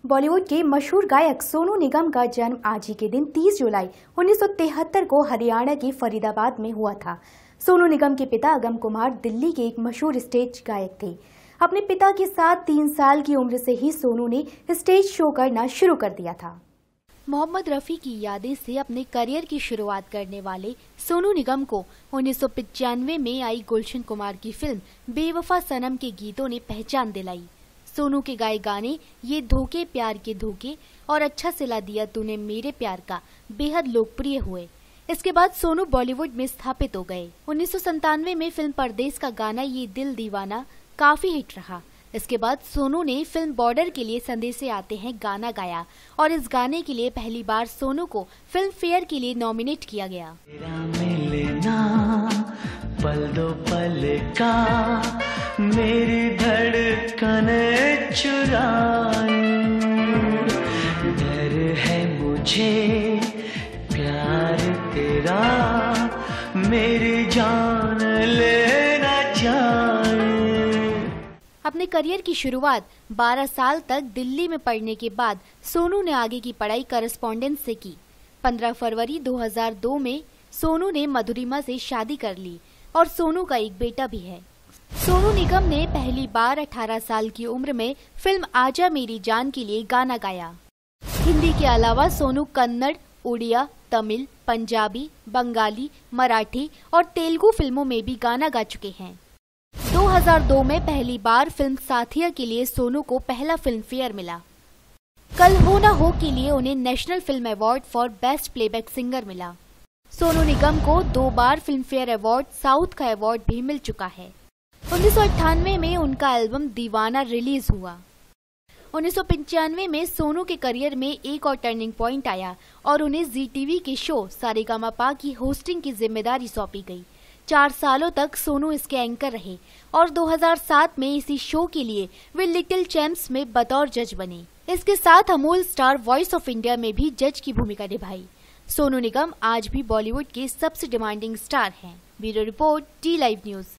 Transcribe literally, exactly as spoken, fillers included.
बॉलीवुड के मशहूर गायक सोनू निगम का जन्म आज ही के दिन तीस जुलाई उन्नीस सौ तिहत्तर को हरियाणा के फरीदाबाद में हुआ था। सोनू निगम के पिता अगम कुमार दिल्ली के एक मशहूर स्टेज गायक थे। अपने पिता के साथ तीन साल की उम्र से ही सोनू ने स्टेज शो करना शुरू कर दिया था। मोहम्मद रफी की यादें से अपने करियर की शुरुआत करने वाले सोनू निगम को उन्नीस सौ पचानवे में आई गुलशन कुमार की फिल्म बेवफा सनम के गीतों ने पहचान दिलाई। सोनू के गाए गाने ये धोखे प्यार के धोखे और अच्छा सिला दिया तूने मेरे प्यार का बेहद लोकप्रिय हुए। इसके बाद सोनू बॉलीवुड में स्थापित हो गए। उन्नीस सौ संतानवे में फिल्म परदेस का गाना ये दिल दीवाना काफी हिट रहा। इसके बाद सोनू ने फिल्म बॉर्डर के लिए संदेशे आते हैं गाना गाया और इस गाने के लिए पहली बार सोनू को फिल्म फेयर के लिए नॉमिनेट किया गया। पल दो पल का मेरी धड़कने चुराए, डर है मुझे प्यार तेरा मेरी जान लेना जाए। अपने करियर की शुरुआत बारह साल तक दिल्ली में पढ़ने के बाद सोनू ने आगे की पढ़ाई करस्पॉन्डेंस से की। पंद्रह फरवरी दो हज़ार दो में सोनू ने मधुरिमा से शादी कर ली और सोनू का एक बेटा भी है। सोनू निगम ने पहली बार अठारह साल की उम्र में फिल्म आजा मेरी जान के लिए गाना गाया। हिंदी के अलावा सोनू कन्नड़, उड़िया, तमिल, पंजाबी, बंगाली, मराठी और तेलुगु फिल्मों में भी गाना गा चुके हैं। दो हज़ार दो में पहली बार फिल्म साथिया के लिए सोनू को पहला फिल्म फेयर मिला। कल हो ना हो के लिए उन्हें national film award for best playback singer मिला। सोनू निगम को दो बार फिल्म फेयर अवार्ड साउथ का अवार्ड भी मिल चुका है। उन्नीस सौ अट्ठानवे में उनका एल्बम दीवाना रिलीज हुआ। उन्नीस सौ पंचानवे में सोनू के करियर में एक और टर्निंग पॉइंट आया और उन्हें जी टीवी के शो सारेगामापा की होस्टिंग की जिम्मेदारी सौंपी गई। चार सालों तक सोनू इसके एंकर रहे और दो हज़ार सात में इसी शो के लिए वे लिटिल चैंप्स में बतौर जज बने। इसके साथ Amul star voice of India में भी जज की भूमिका निभाई। सोनू निगम आज भी बॉलीवुड के सबसे डिमांडिंग स्टार हैं। Bureau report, T live news.